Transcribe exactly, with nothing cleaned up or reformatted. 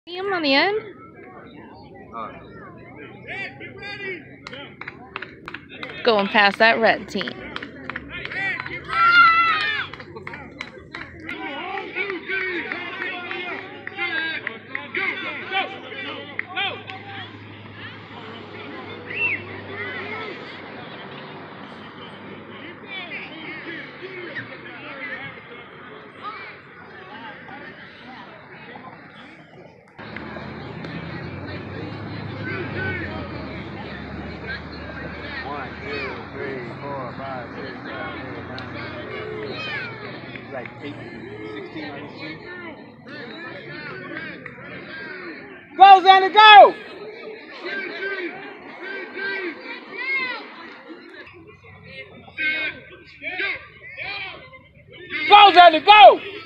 See him on the end? Going past that red team. One, two, three, four, five, six, seven, eight, nine, ten. Like eight, sixteen on each team. Go, Xander, go! Go, Xander, go!